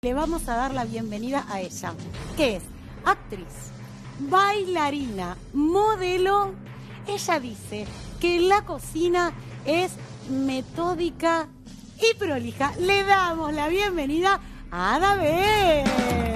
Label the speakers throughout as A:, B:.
A: Le vamos a dar la bienvenida a ella, que es actriz, bailarina, modelo. Ella dice que la cocina es metódica y prolija. Le damos la bienvenida a Ada Bel.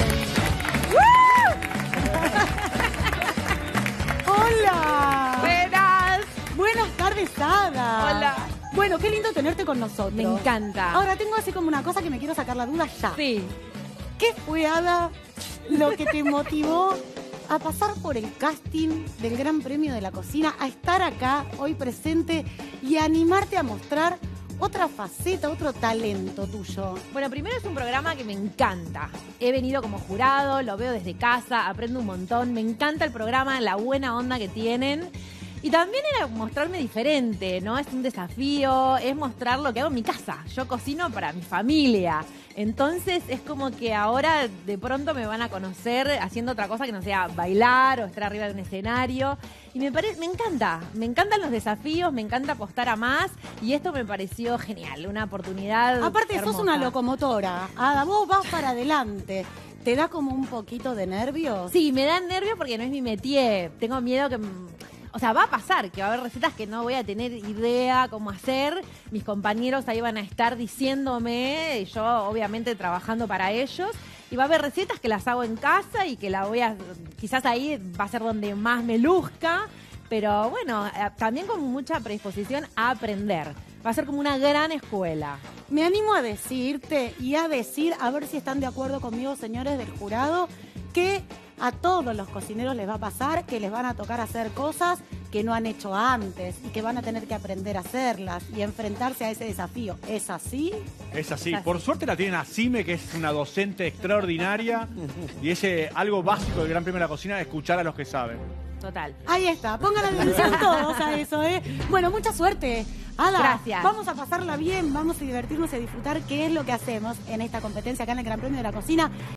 A: ¡Hola!
B: ¡Buenas!
A: Buenas tardes, Ada.
B: Hola.
A: Bueno, qué lindo tenerte con nosotros.
B: Me encanta.
A: Ahora tengo así como una cosa que me quiero sacar la duda ya.
B: Sí.
A: ¿Qué fue, Ada, lo que te motivó a pasar por el casting del Gran Premio de la Cocina, a estar acá hoy presente y a animarte a mostrar otra faceta, otro talento tuyo?
B: Bueno, primero es un programa que me encanta. He venido como jurado, lo veo desde casa, aprendo un montón. Me encanta el programa, la buena onda que tienen. Y también era mostrarme diferente, ¿no? Es un desafío, es mostrar lo que hago en mi casa. Yo cocino para mi familia. Entonces es como que ahora de pronto me van a conocer haciendo otra cosa que no sea bailar o estar arriba de un escenario. Y me encantan los desafíos, me encanta apostar a más. Y esto me pareció genial, una oportunidad
A: Aparte,
B: hermosa.
A: sos una locomotora, Ada, vos vas para adelante. ¿Te da como un poquito de nervios?
B: Sí, me da nervios porque no es mi métier. Tengo miedo que... O sea, va a pasar que va a haber recetas que no voy a tener idea cómo hacer. Mis compañeros ahí van a estar diciéndome, yo obviamente trabajando para ellos. Y va a haber recetas que las hago en casa y que la voy a... Quizás ahí va a ser donde más me luzca. Pero bueno, también con mucha predisposición a aprender. Va a ser como una gran escuela.
A: Me animo a decirte y a decir, a ver si están de acuerdo conmigo, señores del jurado, que a todos los cocineros les va a pasar que les van a tocar hacer cosas que no han hecho antes y que van a tener que aprender a hacerlas y enfrentarse a ese desafío. ¿Es así?
C: Es así. Por suerte la tienen a Sime, que es una docente extraordinaria, y ese algo básico del Gran Premio de la Cocina es escuchar a los que saben.
B: Total.
A: Ahí está, pongan atención todos a eso, ¿eh? Bueno, mucha suerte. Ada,
B: gracias.
A: Vamos a pasarla bien, vamos a divertirnos y a disfrutar qué es lo que hacemos en esta competencia acá en el Gran Premio de la Cocina.